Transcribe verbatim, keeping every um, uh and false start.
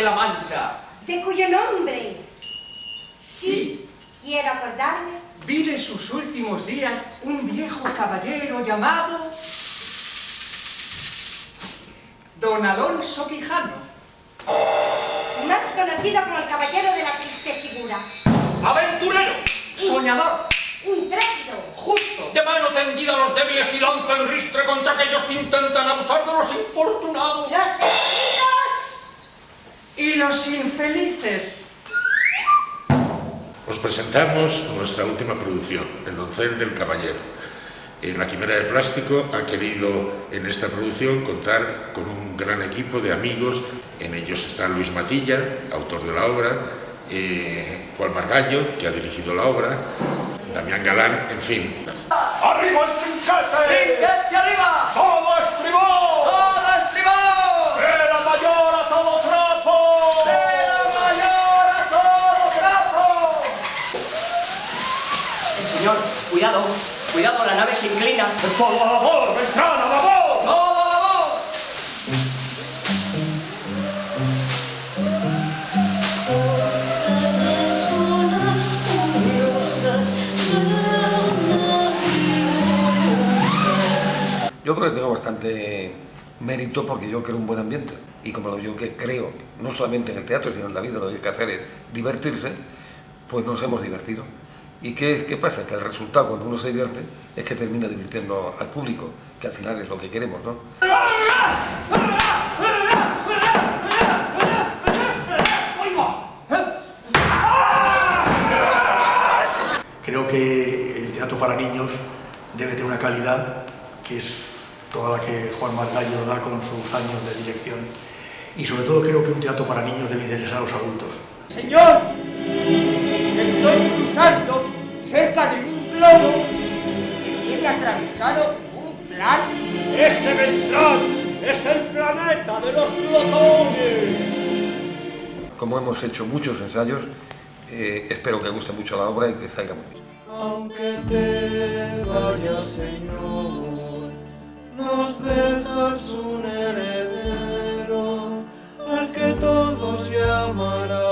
de la Mancha. ¿De cuyo nombre? Sí. Quiero acordarme. Vive sus últimos días un viejo caballero llamado Don Alonso Quijano. Más conocido como el caballero de la triste figura. Aventurero, soñador, intrépido, justo, de mano tendida a los débiles y lanza en ristre contra aquellos que intentan abusar de los infortunados. los desdichados Y los infelices. Os presentamos nuestra última producción, El doncel del caballero. En La Quimera de Plástico ha querido en esta producción contar con un gran equipo de amigos. En ellos está Luis Matilla, autor de la obra, eh, Juan Margallo, que ha dirigido la obra, Damián Galán, en fin. ¡Arriba el trinquete! ¡Trinquete arriba! ¡Todo estribor! ¡Todo estribor! ¡De la mayor a todo trapo! ¡De la mayor a todo trapo! Sí, señor, cuidado, cuidado, la nave se inclina. ¡Todo a babor! ¡Ventana a babor! ¡Todo a babor! Yo creo que tengo bastante mérito porque yo creo un buen ambiente. Y como yo que creo, no solamente en el teatro, sino en la vida, lo que hay que hacer es divertirse, pues nos hemos divertido. ¿Y qué, qué pasa? Que el resultado, cuando uno se divierte, es que termina divirtiendo al público, que al final es lo que queremos, ¿no? Creo que el teatro para niños debe tener una calidad que es toda la que Juan Margallo da con sus años de dirección, y sobre todo creo que un teatro para niños debe interesar a los adultos. Señor, estoy cruzando cerca de un globo que tiene atravesado un plan. ¡Ese Beltrán es el planeta de los glotones! Como hemos hecho muchos ensayos, eh, espero que guste mucho la obra y que salga muy bien. Aunque te vayas, Señor, nos dejas un heredero al que todos llamarán.